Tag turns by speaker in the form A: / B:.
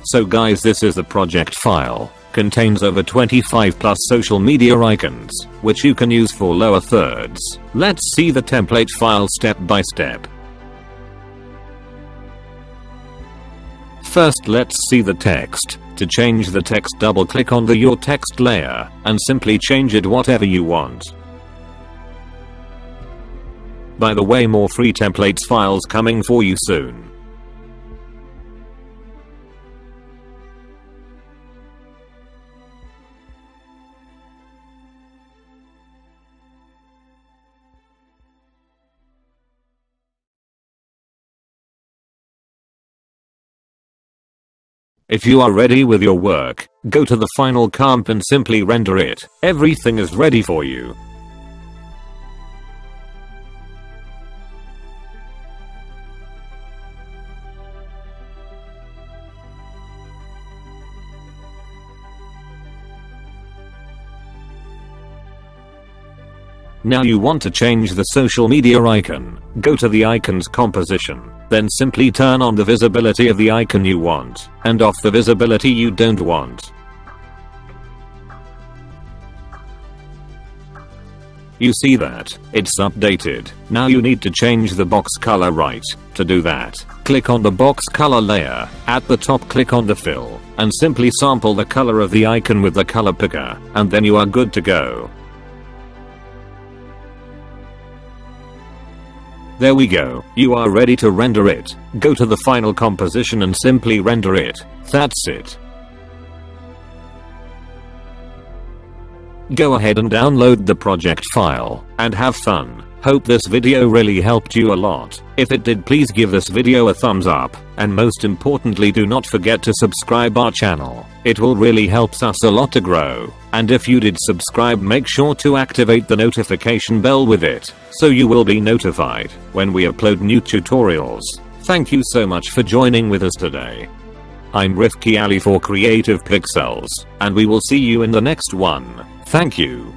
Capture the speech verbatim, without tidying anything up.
A: So guys, this is the project file. Contains over twenty-five plus social media icons, which you can use for lower thirds. Let's see the template file step by step. First, let's see the text. To change the text, double click on the Your Text layer and simply change it whatever you want. By the way, more free templates files coming for you soon. If you are ready with your work, go to the final comp and simply render it. Everything is ready for you. Now you want to change the social media icon. Go to the icon's composition, then simply turn on the visibility of the icon you want, and off the visibility you don't want. You see that? It's updated. Now you need to change the box color, right? To do that, click on the box color layer. At the top, click on the fill, and simply sample the color of the icon with the color picker, and then you are good to go. There we go. You are ready to render it. Go to the final composition and simply render it. That's it. Go ahead and download the project file and have fun. Hope this video really helped you a lot. If it did, please give this video a thumbs up, and most importantly, do not forget to subscribe our channel. It will really helps us a lot to grow. And if you did subscribe, make sure to activate the notification bell with it, so you will be notified when we upload new tutorials. Thank you so much for joining with us today. I'm Rifki Ali for Creative Pixelz'z, and we will see you in the next one. Thank you.